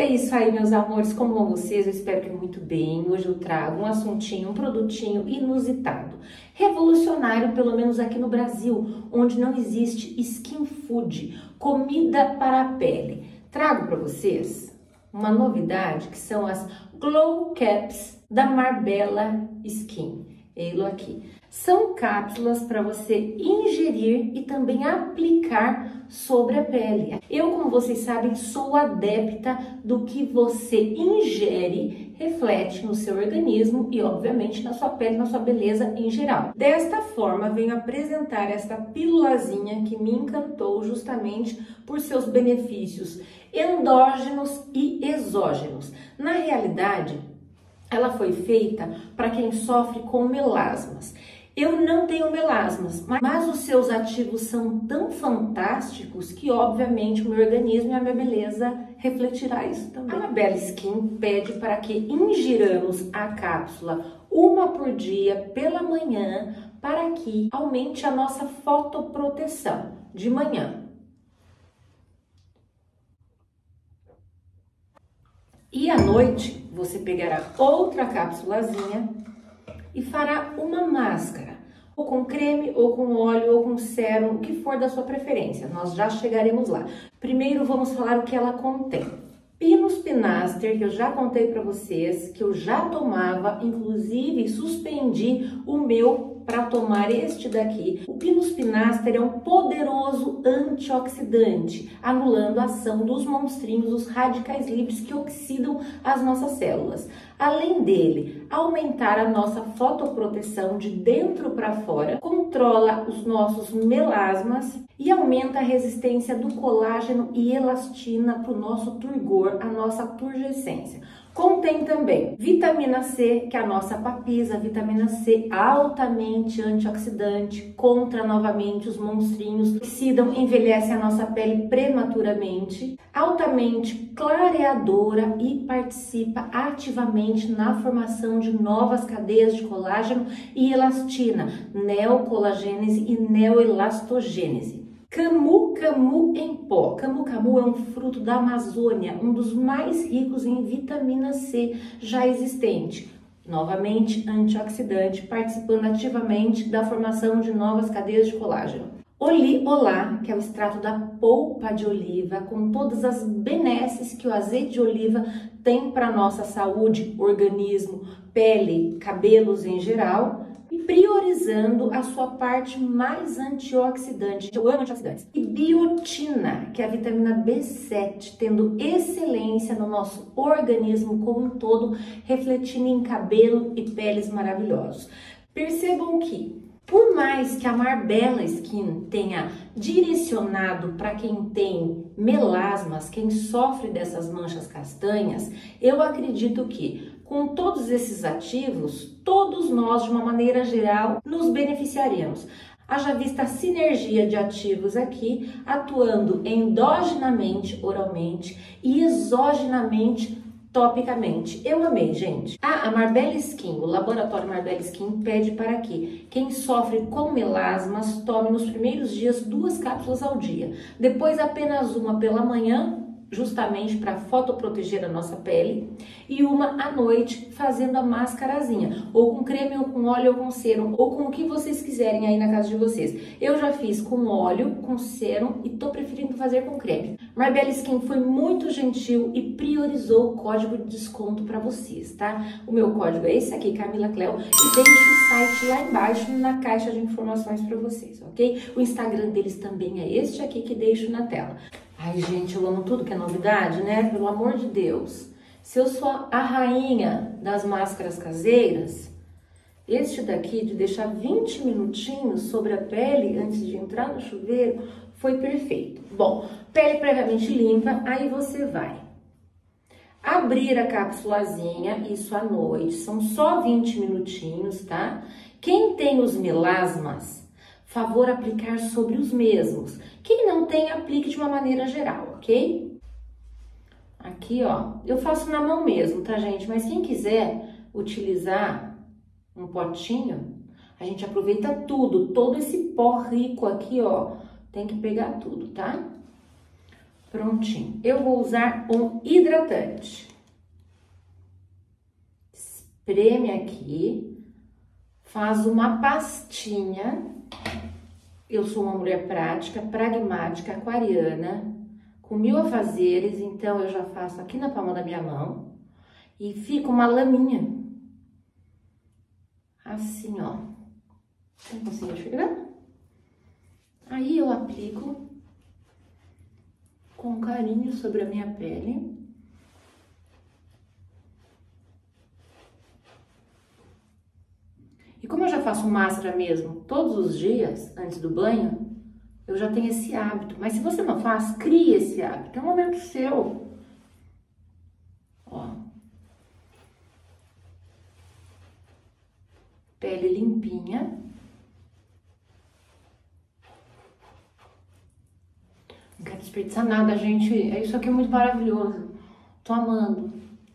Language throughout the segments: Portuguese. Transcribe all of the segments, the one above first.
É isso aí, meus amores, como vão vocês? Eu espero que muito bem. Hoje eu trago um assuntinho, um produtinho inusitado, revolucionário, pelo menos aqui no Brasil, onde não existe skin food, comida para a pele. Trago para vocês uma novidade que são as Glow Caps da Marbella Skin. Ele aqui. São cápsulas para você ingerir e também aplicar sobre a pele. Eu, como vocês sabem, sou adepta do que você ingere, reflete no seu organismo e, obviamente, na sua pele, na sua beleza em geral. Desta forma, venho apresentar esta pílulazinha que me encantou justamente por seus benefícios endógenos e exógenos. Na realidade, ela foi feita para quem sofre com melasmas. Eu não tenho melasmas, mas os seus ativos são tão fantásticos que, obviamente, o meu organismo e a minha beleza refletirá isso também. A Marbella Skin pede para que ingiramos a cápsula uma por dia pela manhã para que aumente a nossa fotoproteção de manhã. E à noite, você pegará outra cápsulazinha e fará uma máscara, ou com creme, ou com óleo, ou com sérum, o que for da sua preferência. Nós já chegaremos lá. Primeiro vamos falar o que ela contém. Pinus Pinaster, que eu já contei para vocês, que eu já tomava, inclusive suspendi o meu para tomar este daqui. O Pinus Pinaster é um poderoso antioxidante, anulando a ação dos monstrinhos, os radicais livres que oxidam as nossas células. Além dele, aumentar a nossa fotoproteção de dentro para fora, controla os nossos melasmas e aumenta a resistência do colágeno e elastina para o nosso turgor, a nossa turgescência. Contém também vitamina C, que é a nossa papisa, vitamina C altamente antioxidante, contra novamente os monstrinhos, oxidam, envelhecem a nossa pele prematuramente, altamente clareadora e participa ativamente na formação de novas cadeias de colágeno e elastina, neocolagênese e neoelastogênese. Camu Camu em pó. Camu Camu é um fruto da Amazônia, um dos mais ricos em vitamina C já existente. Novamente, antioxidante, participando ativamente da formação de novas cadeias de colágeno. Oli Olá, que é o extrato da polpa de oliva, com todas as benesses que o azeite de oliva tem para nossa saúde, organismo, pele, cabelos em geral, e priorizando a sua parte mais antioxidante. Eu amo antioxidantes. E biotina, que é a vitamina B7, tendo excelência no nosso organismo como um todo, refletindo em cabelo e peles maravilhosos. Percebam que, por mais que a Marbella Skin tenha direcionado para quem tem melasmas, quem sofre dessas manchas castanhas, eu acredito que com todos esses ativos, todos nós, de uma maneira geral, nos beneficiaremos. Haja vista a sinergia de ativos aqui, atuando endogenamente, oralmente, e exogenamente, topicamente. Eu amei, gente. A Marbella Skin, o laboratório Marbella Skin, pede para que quem sofre com melasmas tome nos primeiros dias 2 cápsulas ao dia. Depois apenas uma pela manhã, justamente para fotoproteger a nossa pele, e uma à noite fazendo a máscarazinha, ou com creme, ou com óleo, ou com sérum, ou com o que vocês quiserem aí na casa de vocês. Eu já fiz com óleo, com sérum e tô preferindo fazer com creme. Marbella Skin foi muito gentil e priorizou o código de desconto para vocês, tá? O meu código é esse aqui, Camila Cleo, e deixo o site lá embaixo na caixa de informações para vocês, ok? O Instagram deles também é este aqui que deixo na tela. Ai, gente, eu amo tudo que é novidade, né? Pelo amor de Deus. Se eu sou a rainha das máscaras caseiras, este daqui de deixar 20 minutinhos sobre a pele antes de entrar no chuveiro foi perfeito. Bom, pele previamente limpa, aí você vai abrir a cápsulazinha, isso à noite, são só 20 minutinhos, tá? Quem tem os melasmas, favor aplicar sobre os mesmos. Quem não tem, aplique de uma maneira geral, ok? Aqui, ó, eu faço na mão mesmo, tá, gente? Mas quem quiser utilizar um potinho, a gente aproveita tudo, todo esse pó rico aqui, ó, tem que pegar tudo, tá? Prontinho. Eu vou usar um hidratante. Espreme aqui, faz uma pastinha. Eu sou uma mulher prática, pragmática, aquariana, com 1000 afazeres, então eu já faço aqui na palma da minha mão e fica uma laminha. Assim, ó. Não consigo enxergar? Aí eu aplico com carinho sobre a minha pele. E como eu já faço máscara mesmo todos os dias antes do banho, eu já tenho esse hábito. Mas se você não faz, crie esse hábito. É um momento seu. Ó. Pele limpinha. Não quero desperdiçar nada, gente. Isso aqui é muito maravilhoso. Tô amando.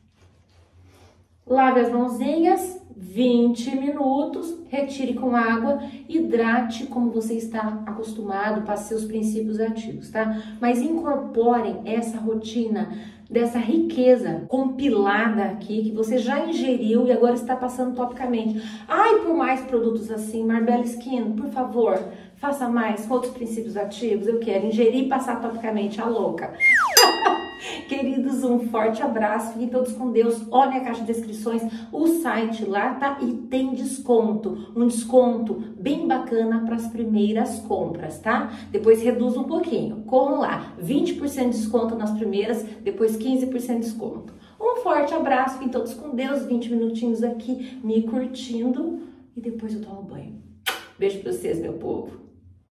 Lave as mãozinhas, 20 minutos, retire com água, hidrate como você está acostumado, passe seus princípios ativos, tá? Mas incorporem essa rotina, dessa riqueza compilada aqui, que você já ingeriu e agora está passando topicamente. Ai, por mais produtos assim, Marbella Skin, por favor, faça mais com outros princípios ativos, eu quero ingerir e passar topicamente, a louca. Queridos, um forte abraço, fiquem todos com Deus. Olhem a caixa de descrições, o site lá, tá? E tem desconto, um desconto bem bacana para as primeiras compras, tá? Depois reduz um pouquinho, corram lá, 20% de desconto nas primeiras, depois 15% de desconto. Um forte abraço, fiquem todos com Deus, 20 minutinhos aqui me curtindo e depois eu tomo banho. Beijo pra vocês, meu povo.